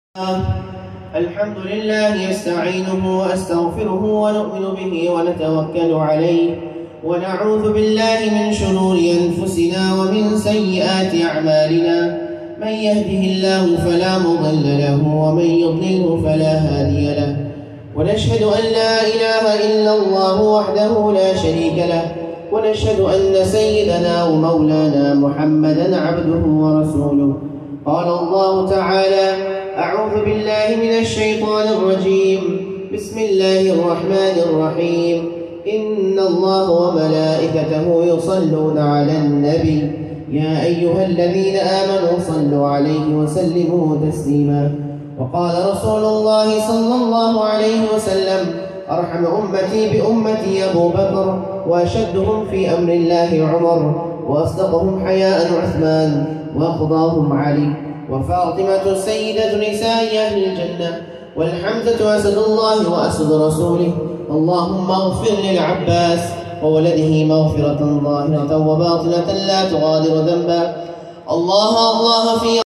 الحمد لله نستعينه وأستغفره ونؤمن به ونتوكل عليه ونعوذ بالله من شرور أنفسنا ومن سيئات أعمالنا. من يهده الله فلا مضل له ومن يضلله فلا هادي له، ونشهد أن لا إله إلا الله وحده لا شريك له، ونشهد أن سيدنا ومولانا محمدا عبده ورسوله. قال الله تعالى: أعوذ بالله من الشيطان الرجيم، بسم الله الرحمن الرحيم. إن الله وملائكته يصلون على النبي، يا أيها الذين آمنوا صلوا عليه وسلموا تسليما. وقال رسول الله صلى الله عليه وسلم: أرحم أمتي بأمتي أبو بكر، وأشدهم في أمر الله عمر، وأصدقهم حياء عثمان، وأقضاهم علي، وفاطمة سيدة نساء أهل الجنة، والحمزة أسد الله وأسد رسوله. اللهم اغفر للعباس وولده مغفرة ظاهرة وباطنة لا تغادر ذنبا. الله في